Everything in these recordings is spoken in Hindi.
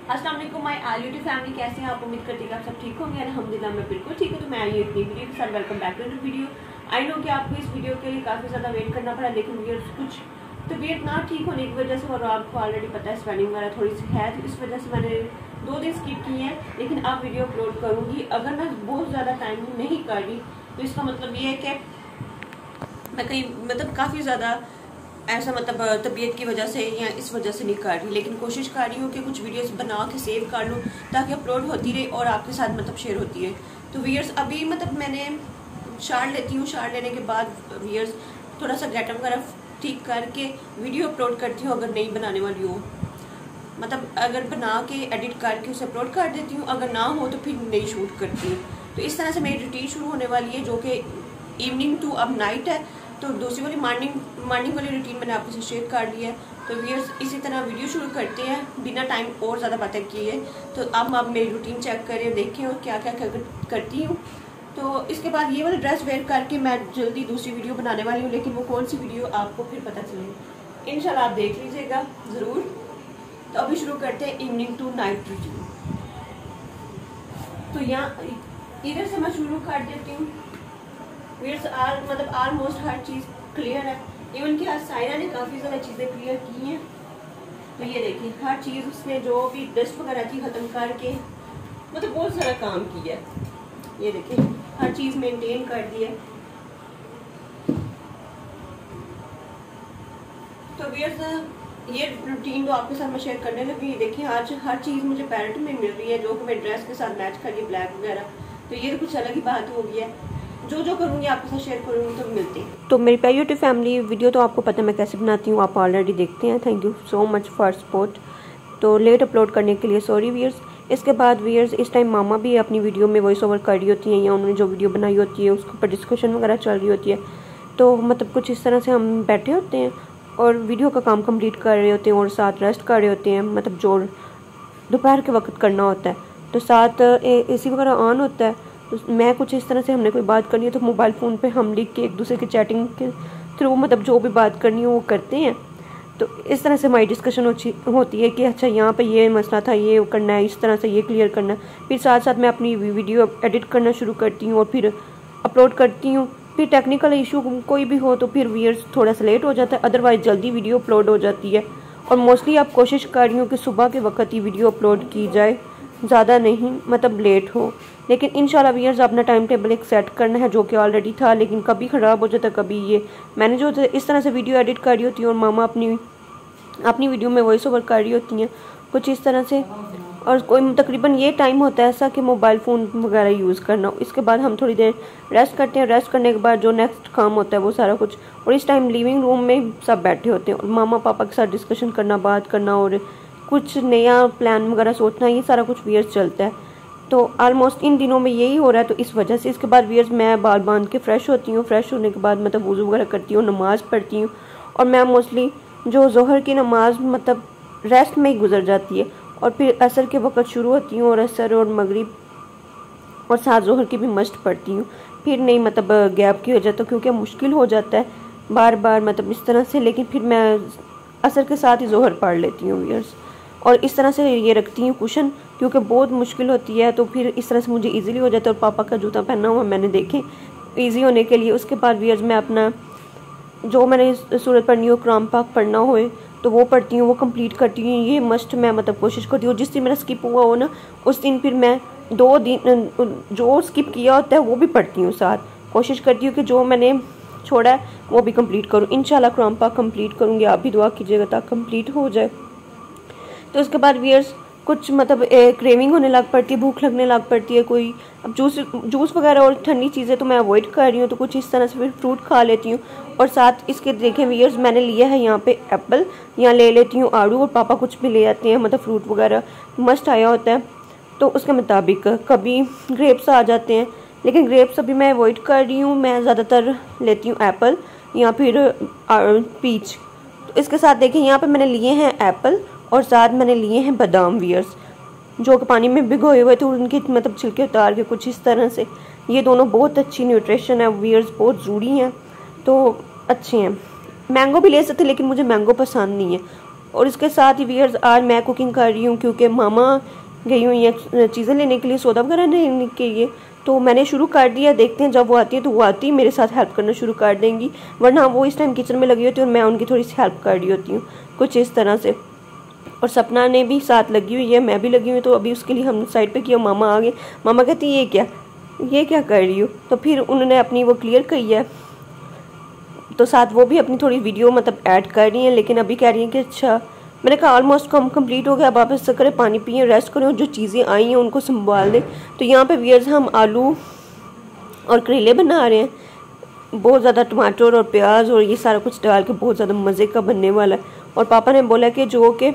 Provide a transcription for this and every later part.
अस्सलाम वालेकुम माय यूट्यूब फैमिली, कैसे हैं आप? उम्मीद करती है कि आप सब ठीक होंगे। अल्हम्दुलिल्लाह मैं बिल्कुल ठीक हूँ। तो मैं आई हूँ एक नई वीडियो के साथ। Welcome back to the video. I know कि आपको इस वीडियो के लिए काफ़ी ज़्यादा वेट करना पड़ा, लेकिन कुछ तबीयत ना ठीक होने की वजह से, और आपको ऑलरेडी पता है स्वेलिंग वगैरह थोड़ी सी है, तो इस वजह से मैंने 2 दिन स्किप किए हैं। लेकिन अब वीडियो अपलोड करूँगी। अगर मैं बहुत ज़्यादा टाइम नहीं कर रही तो इसका मतलब ये है कि मैं कहीं काफ़ी ज़्यादा ऐसा तबीयत की वजह से या इस वजह से नहीं कर रही, लेकिन कोशिश कर रही हूँ कि कुछ वीडियोस बना के सेव कर लूँ ताकि अपलोड होती रहे और आपके साथ शेयर होती है। तो व्यूअर्स अभी मैंने शार लेती हूँ। शार लेने के बाद व्यूअर्स थोड़ा सा गेटअप वगैरह ठीक करके वीडियो अपलोड करती हूँ। अगर नहीं बनाने वाली हो, अगर बना के एडिट करके उसे अपलोड कर देती हूँ, अगर ना हो तो फिर नहीं शूट करती हूँ। तो इस तरह से मेरी रूटीन शुरू होने वाली है, जो कि इवनिंग टू अब नाइट है। तो दूसरी वाली मॉर्निंग वाली रूटीन मैंने आपके साथ शेयर कर ली है। तो व्यूअर्स इसी तरह वीडियो शुरू करते हैं बिना टाइम और ज़्यादा बातें किए। तो अब आप मेरी रूटीन चेक करें, देखें और क्या क्या करती हूँ। तो इसके बाद ये वाली ड्रेस वेयर करके मैं जल्दी दूसरी वीडियो बनाने वाली हूँ, लेकिन वो कौन सी वीडियो आपको फिर पता चलेगी इंशाल्लाह, आप देख लीजिएगा ज़रूर। तो अभी शुरू करते हैं इवनिंग टू नाइट रूटीन। तो यहाँ इधर से मैं शुरू कर देती हूँ। ऑलमोस्ट हर चीज़ क्लियर है। इवन कि आज सायरा ने काफ़ी ज़्यादा चीज़ें क्लियर की हैं। तो ये देखिए हर चीज़ उसने जो भी डस्ट वगैरह थी ख़त्म करके बहुत सारा काम किया है। ये देखिए हर चीज़ मेंटेन कर दी है। तो व्यूअर्स ये रूटीन तो आपके साथ मैं शेयर करने लगी। देखिए आज हर चीज़ मुझे पैरेंट में मिल रही है, जो कि मैं ड्रेस के साथ मैच कर रही है, ब्लैक वगैरह। तो ये तो कुछ अलग ही बात हो गई है। जो करूँगी आपके साथ शेयर करूँगी। तो मिलते हैं। तो मेरी प्यारी यूट्यूब फैमिली, वीडियो तो आपको पता है मैं कैसे बनाती हूँ, आप ऑलरेडी देखते हैं। Thank you so much for support. तो लेट अपलोड करने के लिए सॉरी व्यूअर्स। इसके बाद व्यूअर्स इस टाइम मामा भी अपनी वीडियो में वॉइस ओवर कर रही होती हैं, या उन्होंने जो वीडियो बनाई होती है उसके ऊपर डिस्कशन वगैरह चल रही होती है। तो कुछ इस तरह से हम बैठे होते हैं और वीडियो का काम कंप्लीट कर रहे होते हैं और साथ रेस्ट कर रहे होते हैं, जो दोपहर के वक्त करना होता है। तो साथ AC वगैरह ऑन होता है। तो मैं कुछ इस तरह से, हमने कोई बात करनी है तो मोबाइल फ़ोन पे हम लिख के एक दूसरे की चैटिंग के थ्रू जो भी बात करनी है वो करते हैं। तो इस तरह से हमारी डिस्कशन होती है कि अच्छा यहाँ पे ये मसला था, ये करना है, इस तरह से ये क्लियर करना है। फिर साथ साथ मैं अपनी वीडियो एडिट करना शुरू करती हूँ और फिर अपलोड करती हूँ। फिर टेक्निकल इशू कोई भी हो तो फिर व्यूअर्स थोड़ा सा लेट हो जाता है, अदरवाइज़ जल्दी वीडियो अपलोड हो जाती है। और मोस्टली आप कोशिश कर रही हूँ कि सुबह के वक्त ही वीडियो अपलोड की जाए, ज़्यादा नहीं लेट हो। लेकिन इंशाल्लाह व्यूअर्स अपना टाइम टेबल एक सेट करना है, जो कि ऑलरेडी था, लेकिन कभी ख़राब हो जाता, कभी ये मैंने जो इस तरह से वीडियो एडिट कर रही होती हूँ और मामा अपनी वीडियो में वॉइस ओवर कर रही होती हैं कुछ इस तरह से। और कोई तकरीबन ये टाइम होता है ऐसा कि मोबाइल फ़ोन वगैरह यूज़ करना। इसके बाद हम थोड़ी देर रेस्ट करते हैं। रेस्ट करने के बाद जो नेक्स्ट काम होता है वो सारा कुछ, और इस टाइम लिविंग रूम में सब बैठे होते हैं और मामा पापा के साथ डिस्कशन करना, बात करना और कुछ नया प्लान वगैरह सोचना, ये सारा कुछ व्यूअर्स चलता है। तो ऑलमोस्ट इन दिनों में यही हो रहा है। तो इस वजह से इसके बाद व्यूअर्स मैं बाल बांध के फ्रेश होती हूँ। फ्रेश होने के बाद वुज़ू वगैरह करती हूँ, नमाज़ पढ़ती हूँ। और मैं मोस्टली जो ज़ोहर की नमाज़ रेस्ट में ही गुजर जाती है, और फिर असर के वक्त शुरू होती हूँ और असर और मगरिब और साथ ज़ोहर की भी मस्ट पढ़ती हूँ। फिर नहीं गैप की हो जाता, क्योंकि मुश्किल हो जाता है बार बार इस तरह से। लेकिन फिर मैं असर के साथ ही ज़ोहर पढ़ लेती हूँ व्यूअर्स। और इस तरह से ये रखती हूँ कुशन, क्योंकि बहुत मुश्किल होती है। तो फिर इस तरह से मुझे इजीली हो जाता है। और पापा का जूता पहना हुआ मैंने देखे इजी होने के लिए। उसके बाद व्यूअर्स मैं अपना जो मैंने सूरत पढ़नी हो, कुरान पाक पढ़ना हो तो वो पढ़ती हूँ, वो कंप्लीट करती हूँ। ये मस्ट मैं कोशिश करती हूँ। जिस दिन मेरा स्किप हुआ हो ना, उस दिन फिर मैं 2 दिन जो स्किप किया होता है वो भी पढ़ती हूँ साथ। कोशिश करती हूँ कि जो मैंने छोड़ा है वो भी कंप्लीट करूँ। इंशाल्लाह कुरान पाक कंप्लीट करूँगी, आप भी दुआ कीजिएगा ताकि कंप्लीट हो जाए। तो उसके बाद व्यूअर्स कुछ क्रेविंग होने लग पड़ती है, भूख लगने लग पड़ती है। कोई अब जूस वगैरह और ठंडी चीज़ें तो मैं अवॉइड कर रही हूँ। तो कुछ इस तरह से फिर फ्रूट खा लेती हूँ। और साथ इसके देखें व्यूअर्स मैंने लिया है यहाँ पे एप्पल, यहाँ ले लेती हूँ आड़ू, और पापा कुछ भी ले आते हैं फ्रूट वगैरह मस्ट आया होता है। तो उसके मुताबिक कभी ग्रेप्स आ जाते हैं, लेकिन ग्रेप्स अभी मैं अवॉइड कर रही हूँ। मैं ज़्यादातर लेती हूँ एप्पल या फिर पीच। तो इसके साथ देखें यहाँ पर मैंने लिए हैं एप्पल और साथ मैंने लिए हैं बादाम व्यूअर्स, जो कि पानी में भिगोए हुए थे, उनके छिलके उतार के कुछ इस तरह से। ये दोनों बहुत अच्छी न्यूट्रिशन है व्यूअर्स, बहुत ज़रूरी हैं, तो अच्छे हैं। मैंगो भी ले सकते, लेकिन मुझे मैंगो पसंद नहीं है। और इसके साथ ही व्यूअर्स आज मैं कुकिंग कर रही हूँ क्योंकि मामा गई हुई हैं चीज़ें लेने के लिए, सौदा वगैरह लेने के लिए। तो मैंने शुरू कर दिया, देखते हैं जब वो आती है तो वो आती है मेरे साथ हेल्प करना शुरू कर देंगी, वरना वो इस टाइम किचन में लगी होती है और मैं उनकी थोड़ी सी हेल्प कर रही होती हूँ कुछ इस तरह से। और सपना ने भी साथ लगी हुई है, मैं भी लगी हुई, तो अभी उसके लिए हम साइड पे किया। मामा आ गए, मामा कहती ये क्या कर रही हो, तो फिर उन्होंने अपनी वो क्लियर की है, तो साथ वो भी अपनी थोड़ी वीडियो मतलब ऐड कर रही हैं। लेकिन अभी कह रही हैं कि अच्छा, मैंने कहा ऑलमोस्ट कम कंप्लीट हो गया, अब आप ऐसा करें पानी पिए, रेस्ट करें और जो चीज़ें आई हैं उनको संभाल दें। तो यहाँ पे व्यूअर्स हम आलू और करेले बना रहे हैं, बहुत ज़्यादा टमाटर और प्याज और ये सारा कुछ डाल के बहुत ज़्यादा मज़े का बनने वाला है। और पापा ने बोला कि जो कि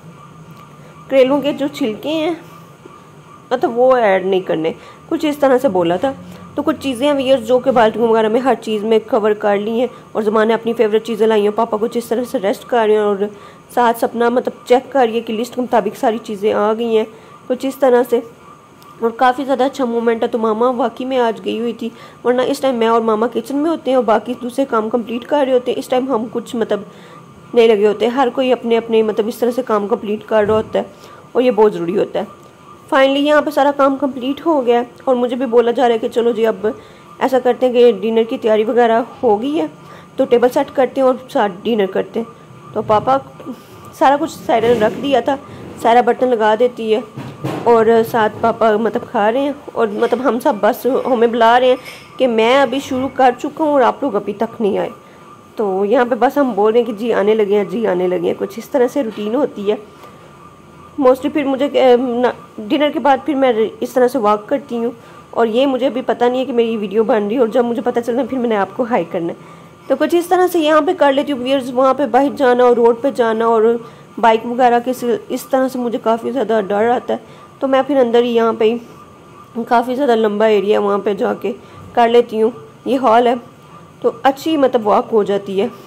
करेलों के जो छिलके हैं मतलब वो ऐड नहीं करने, कुछ इस तरह से बोला था। तो कुछ चीज़ें हैं व्यूअर्स जो कि बाल्टियों वगैरह में हर चीज़ में कवर कर ली हैं और ज़माने अपनी फेवरेट चीज़ें लाई हैं। पापा कुछ इस तरह से रेस्ट कर रहे हैं और साथ सपना मतलब चेक कर रही है कि लिस्ट के मुताबिक सारी चीज़ें आ गई हैं कुछ इस तरह से। और काफ़ी ज़्यादा अच्छा मोमेंट है। तो मामा वाकई में आज गई हुई थी, वरना इस टाइम मैं और मामा किचन में होते हैं और बाकी दूसरे काम कंप्लीट कर रहे होते हैं। इस टाइम हम कुछ मतलब नहीं लगे होते, हर कोई अपने अपने मतलब इस तरह से काम कंप्लीट कर रहा होता है और ये बहुत ज़रूरी होता है। फाइनली यहाँ पे सारा काम कंप्लीट हो गया और मुझे भी बोला जा रहा है कि चलो जी अब ऐसा करते हैं कि डिनर की तैयारी वगैरह हो गई है तो टेबल सेट करते हैं और साथ डिनर करते हैं। तो पापा सारा कुछ साइड में रख दिया था, सारा बर्तन लगा देती है और साथ पापा मतलब खा रहे हैं और मतलब हम सब बस हमें बुला रहे हैं कि मैं अभी शुरू कर चुका हूँ और आप लोग अभी तक नहीं आए। तो यहाँ पे बस हम बोल रहे हैं कि जी आने लगे हैं, जी आने लगे हैं, कुछ इस तरह से रूटीन होती है मोस्टली। फिर मुझे डिनर के बाद फिर मैं इस तरह से वॉक करती हूँ और ये मुझे अभी पता नहीं है कि मेरी वीडियो बन रही है और जब मुझे पता चलता है फिर मैंने आपको हाई करना है। तो कुछ इस तरह से यहाँ पे कर लेती हूँ व्यूअर्स। वहाँ पे बाहर जाना और रोड पे जाना और बाइक वगैरह के इस तरह से मुझे काफ़ी ज़्यादा डर आता है, तो मैं फिर अंदर ही यहाँ पे काफ़ी ज़्यादा लंबा एरिया वहाँ पे जाके कर लेती हूँ। ये हॉल है तो अच्छी मतलब वॉक हो जाती है,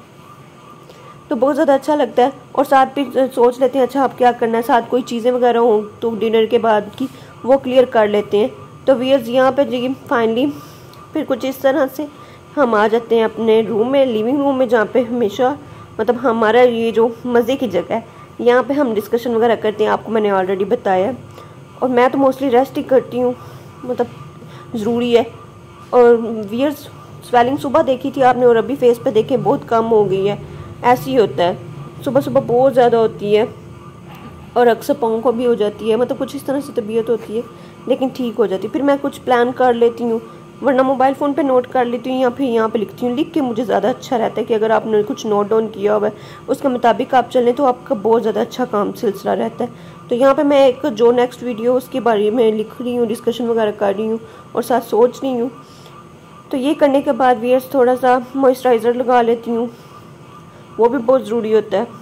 तो बहुत ज़्यादा अच्छा लगता है। और साथ भी सोच लेते हैं अच्छा अब क्या करना है, साथ कोई चीज़ें वगैरह हों तो डिनर के बाद की वो क्लियर कर लेते हैं। तो व्यूअर्स यहाँ पे जी फाइनली फिर कुछ इस तरह से हम आ जाते हैं अपने रूम में, लिविंग रूम में, जहाँ पे हमेशा मतलब हमारा ये जो मज़े की जगह है, यहाँ पे हम डिस्कशन वगैरह करते हैं, आपको मैंने ऑलरेडी बताया। और मैं तो मोस्टली रेस्ट ही करती हूँ, मतलब ज़रूरी है। और व्यूअर्स स्वेलिंग सुबह देखी थी आपने और अभी फेस पे देखें बहुत कम हो गई है, ऐसे ही होता है, सुबह सुबह बहुत ज़्यादा होती है और अक्सर पाँव को भी हो जाती है, मतलब कुछ इस तरह से तबीयत होती है लेकिन ठीक हो जाती है। फिर मैं कुछ प्लान कर लेती हूँ, वरना मोबाइल फ़ोन पे नोट कर लेती हूँ या फिर यहाँ पे लिखती हूँ। लिख के मुझे ज़्यादा अच्छा रहता है कि अगर आपने कुछ नोट डाउन किया हुआ है उसके मुताबिक आप चलें तो आपका बहुत ज़्यादा अच्छा काम सिलसिला रहता है। तो यहाँ पे मैं एक जो नेक्स्ट वीडियो उसके बारे में लिख रही हूँ, डिस्कशन वगैरह कर रही हूँ और साथ सोच रही हूँ। तो ये करने के बाद व्यूअर्स थोड़ा सा मॉइस्चराइज़र लगा लेती हूँ, वो भी बहुत ज़रूरी होता है।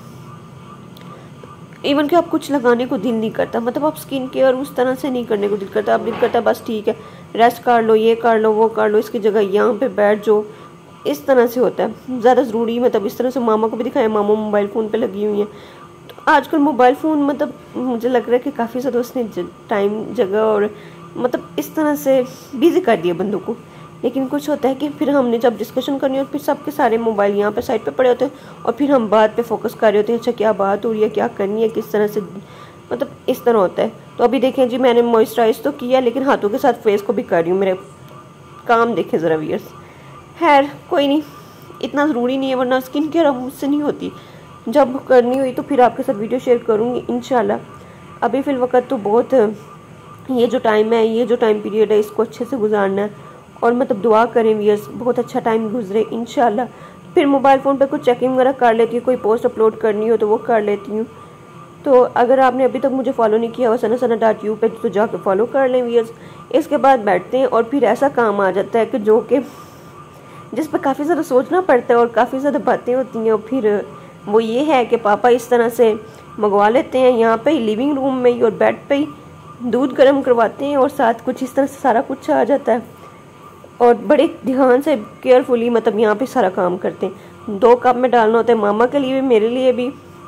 इवन कि आप कुछ लगाने को दिल नहीं करता, मतलब आप स्किन केयर उस तरह से नहीं करने को दिल करता, आप दिल करता बस ठीक है रेस्ट कर लो, ये कर लो, वो कर लो, इसकी जगह यहाँ पे बैठ जाओ, इस तरह से होता है ज़्यादा ज़रूरी। मतलब इस तरह से मामा को भी दिखाया, मामा मोबाइल फ़ोन पे लगी हुई हैं। तो आजकल मोबाइल फ़ोन मतलब मुझे लग रहा है कि काफ़ी ज़्यादा उसने टाइम जगह और मतलब इस तरह से बिज़ी कर दिया बंदों को। लेकिन कुछ होता है कि फिर हमने जब डिस्कशन करनी हो फिर सबके सारे मोबाइल यहाँ पे साइड पे पड़े होते हैं और फिर हम बात पे फोकस कर रहे होते हैं, अच्छा क्या बात हो रही है, क्या करनी है, किस तरह से, मतलब इस तरह होता है। तो अभी देखें जी मैंने मॉइस्चराइज तो किया लेकिन हाथों के साथ फेस को भी कर रही हूँ, मेरे काम देखें ज़रा व्यूअर्स। खैर कोई नहीं, इतना ज़रूरी नहीं है, वरना स्किन केयर अब मुझसे नहीं होती, जब करनी हुई तो फिर आपके साथ वीडियो शेयर करूँगी इंशाल्लाह। अभी फ़िलवक़्त तो बहुत ये जो टाइम है, ये जो टाइम पीरियड है, इसको अच्छे से गुजारना है और मतलब दुआ करें व्यूअर्स बहुत अच्छा टाइम गुजरे इंशाल्लाह। फिर मोबाइल फ़ोन पे कुछ चेकिंग वगैरह कर लेती हूँ, कोई पोस्ट अपलोड करनी हो तो वो कर लेती हूँ। तो अगर आपने अभी तक मुझे फॉलो नहीं किया हुआ sanasana.u पे तो जाकर फॉलो कर लें व्यूअर्स। इसके बाद बैठते हैं और फिर ऐसा काम आ जाता है कि जो कि जिस पर काफ़ी ज़्यादा सोचना पड़ता है और काफ़ी ज़्यादा बातें होती हैं। और फिर वो ये है कि पापा इस तरह से मंगवा लेते हैं यहाँ पे लिविंग रूम में ही और बेड पे ही दूध गर्म करवाते हैं और साथ कुछ इस तरह से सारा कुछ आ जाता है और बड़े ध्यान से केयरफुली मतलब यहाँ पे सारा काम करते हैं। 2 कप में डालना होता है, मामा के लिए भी मेरे लिए भी,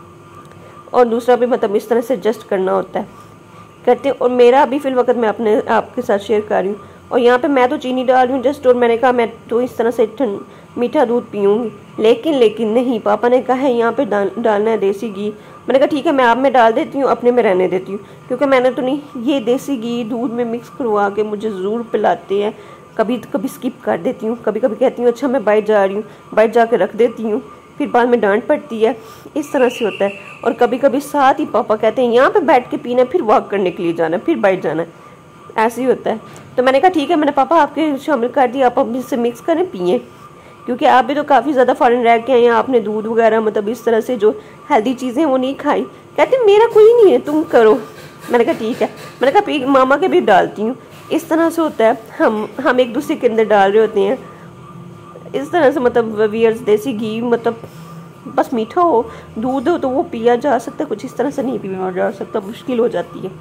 और दूसरा भी मतलब इस तरह से एडजस्ट करना होता है करते हैं। और मेरा अभी फ़िलवक़्त मैं अपने आपके साथ शेयर कर रही हूँ। और यहाँ पे मैं तो चीनी डाल रही हूँ जस्ट, और मैंने कहा मैं तो इस तरह से मीठा दूध पीऊँगी। लेकिन नहीं, पापा ने कहा है यहाँ पे डालना है देसी घी। मैंने कहा ठीक है, मैं आप में डाल देती हूँ, अपने में रहने देती हूँ, क्योंकि मैंने तो नहीं, ये देसी घी दूध में मिक्स करवा के मुझे ज़रूर पिलाते हैं। कभी कभी स्किप कर देती हूँ, कभी कभी कहती हूँ अच्छा मैं बाहर जा रही हूँ, बाहर जा के रख देती हूँ, फिर बाद में डांट पड़ती है। इस तरह से होता है। और कभी कभी साथ ही पापा कहते हैं यहाँ पे बैठ के पीना, फिर वॉक करने के लिए जाना, फिर बाहर जाना, ऐसे ही होता है। तो मैंने कहा ठीक है, मैंने पापा आपके शामिल कर दिया, आप अब इससे मिक्स करें पिए, क्योंकि आप भी तो काफ़ी ज़्यादा फॉरेन रह के आए हैं, आपने दूध वगैरह मतलब इस तरह से जो हेल्दी चीज़ें वो नहीं खाई। कहते मेरा कोई नहीं है, तुम करो। मैंने कहा ठीक है, मैंने कहा मामा के भी डालती हूँ। इस तरह से होता है, हम एक दूसरे के अंदर डाल रहे होते हैं इस तरह से। मतलब वियर्स देसी घी मतलब बस मीठा हो, दूध हो तो वो पिया जा सकता है, कुछ इस तरह से नहीं पिया जा सकता, मुश्किल हो जाती है।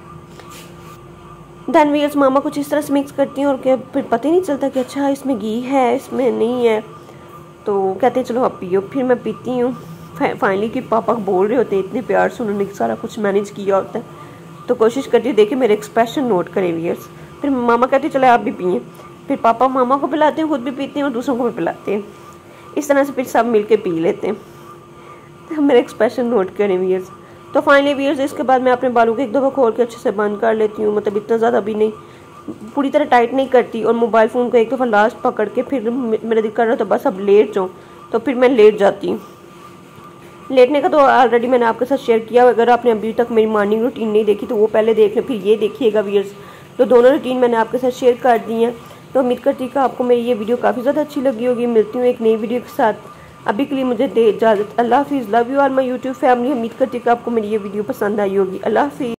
देन वियर्स मामा कुछ इस तरह से मिक्स करती हैं और क्या फिर पता ही नहीं चलता कि अच्छा इसमें घी है, इसमें नहीं है। तो कहते हैं चलो आप पियो, फिर मैं पीती हूँ। फाइनली कि पापा बोल रहे होते हैं इतने प्यार से, उन्होंने सारा कुछ मैनेज किया होता है, तो कोशिश करती हूँ देखिए मेरे एक्सप्रेशन नोट करें वियर्स। फिर मामा कहते हैं चलो आप भी पिए, फिर पापा मामा को पिलाते हैं, खुद भी पीते हैं और दूसरों को भी पिलाते हैं। इस तरह से फिर सब मिल के पी लेते हैं। तो मेरे एक्सप्रेशन नोट करें वियर्स। तो फाइनली वियर्स इसके बाद मैं अपने बालों को एक दफ़ा खोल के अच्छे से बंद कर लेती हूँ, मतलब इतना ज़्यादा भी नहीं, पूरी तरह टाइट नहीं करती। और मोबाइल फ़ोन को एक दफ़ा लास्ट पकड़ के फिर मेरा दिल कर रहा था बस अब लेट जाऊँ, तो फिर मैं लेट जाती हूँ। लेटने का तो ऑलरेडी मैंने आपके साथ शेयर किया। अगर आपने अभी तक मेरी मॉर्निंग रूटीन नहीं देखी तो वो पहले देख लें, फिर ये देखिएगा वियर्स। तो दोनों रूटीन मैंने आपके साथ शेयर कर दी हैं। तो उम्मीद करती हूँ कि आपको मेरी ये वीडियो काफ़ी ज़्यादा अच्छी लगी होगी। मिलती हूँ एक नई वीडियो के साथ, अभी के लिए मुझे दे इजाज़त। अल्लाह हाफिज़। Love you all my YouTube family. उम्मीद करती हूँ कि आपको मेरी ये वीडियो पसंद आई होगी। अल्लाह हाफिज़।